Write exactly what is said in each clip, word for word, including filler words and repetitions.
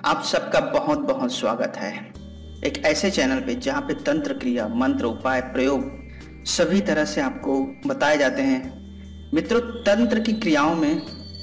आप सबका बहुत बहुत स्वागत है एक ऐसे चैनल पे जहाँ पे तंत्र क्रिया, मंत्र, उपाय, प्रयोग सभी तरह से आपको बताए जाते हैं। मित्रों, तंत्र की क्रियाओं में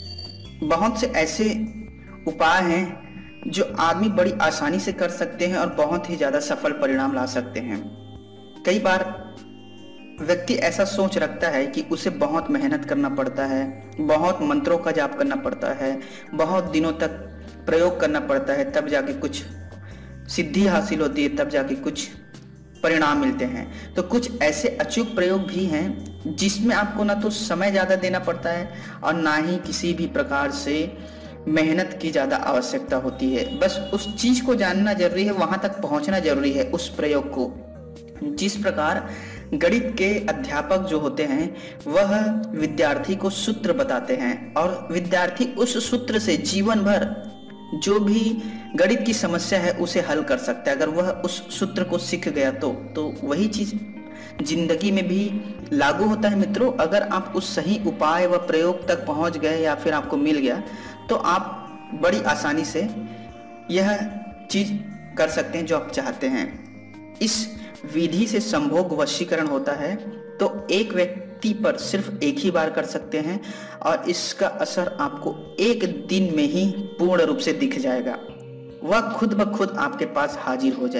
बहुत से ऐसे उपाय हैं जो आदमी बड़ी आसानी से कर सकते हैं और बहुत ही ज़्यादा सफल परिणाम ला सकते हैं। कई बार व्यक्ति ऐसा सोच रखता है कि उसे बहुत मेहनत करना पड़ता है, बहुत मंत्रों का जाप करना पड़ता है, बहुत दिनों तक प्रयोग करना पड़ता है, तब जाके कुछ सिद्धि हासिल होती है, तब जाके कुछ परिणाम मिलते हैं। तो कुछ ऐसे अचूक प्रयोग भी हैं जिसमें आपको ना तो समय ज़्यादा देना पड़ता है और ना ही किसी भी प्रकार से मेहनत की ज़्यादा आवश्यकता होती है। बस उस चीज़ को जानना जरूरी है, वहाँ तक पहुँचना जरूरी है उस प्रयोग को। जिस प्रकार गणित के अध्यापक जो होते हैं वह विद्यार्थी को सूत्र बताते हैं और विद्यार्थी उस सूत्र से जीवन भर जो भी गणित की समस्या है उसे हल कर सकता है। अगर वह उस सूत्र को सीख गया तो तो वही चीज जिंदगी में भी लागू होता है। मित्रों, अगर आप उस सही उपाय व प्रयोग तक पहुंच गए या फिर आपको मिल गया तो आप बड़ी आसानी से यह चीज कर सकते हैं जो आप चाहते हैं। इस विधि से संभोग वशीकरण होता है तो एक व्यक्ति पर सिर्फ एक ही बार कर सकते हैं और इसका असर आपको एक दिन में ही पूर्ण रूप से दिख जाएगा। वह खुद ब खुद आपके पास हाजिर हो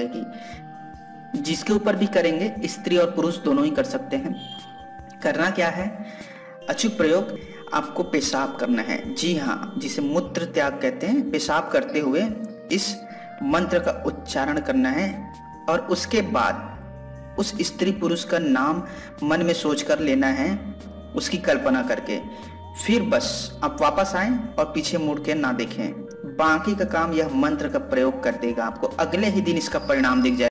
जाएगी। जिसके ऊपर भी करेंगे, स्त्री और पुरुष दोनों ही कर सकते हैं। करना क्या है? अचूक प्रयोग, आपको पेशाब करना है। जी हाँ, जिसे मूत्र त्याग कहते हैं। पेशाब करते हुए इस मंत्र का उच्चारण करना है और उसके बाद उस स्त्री पुरुष का नाम मन में सोचकर लेना है, उसकी कल्पना करके। फिर बस आप वापस आएं और पीछे मुड़ के ना देखें। बाकी का काम यह मंत्र का प्रयोग कर देगा, आपको अगले ही दिन इसका परिणाम दिख जाएगा।